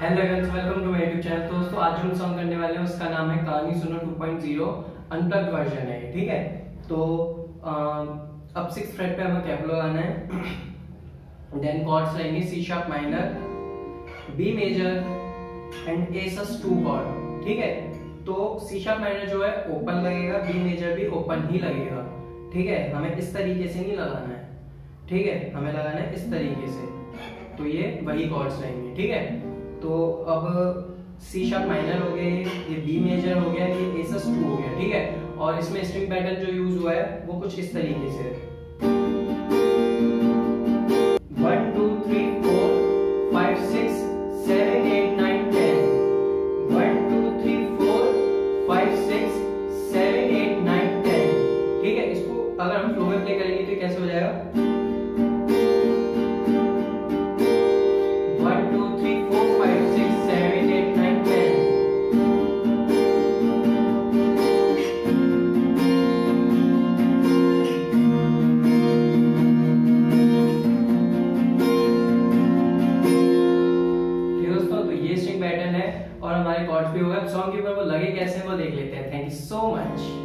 Hello guys, welcome to my YouTube channel. तो दोस्तों आज हम सॉन्ग करने वाले हैं, उसका नाम है कहानी सुनो 2.0 अनप्लग्ड वर्जन है, ठीक है। तो अब 6th फ्रेट पे हमें कैप लगाना है, देन कॉर्ड्स रहेंगे C sharp minor, B major and A sus 2 chord, ठीक है। तो सी शार्प माइनर जो है ओपन लगेगा, बी मेजर भी ओपन ही लगेगा, ठीक है। हमें इस तरीके से नहीं लगाना है, ठीक है, हमें लगाना है इस तरीके से। तो ये वही कॉर्ड्स रहेंगे, ठीक है। तो अब सी शार्प माइनर हो गया, ये बी मेजर हो गया, ये ए सस 2 हो गया, ठीक है। और इसमें स्ट्रिंग पैटर्न जो यूज हुआ है वो कुछ इस तरीके से 1 2 3 4 5 6 7 8 9 10, 1 2 3 4 5 6 7 8 9 10, ठीक है। इसको अगर हम फ्लो में प्ले करेंगे तो कैसे हो जाएगा, 1 2 3 4 5 6 7 8 9 10। दोस्तों तो ये स्ट्रिंग पैटर्न है और हमारे कॉर्ड्स भी हो गए। सॉन्ग के ऊपर वो लगे कैसे हैं वो देख लेते हैं। Thank you so much.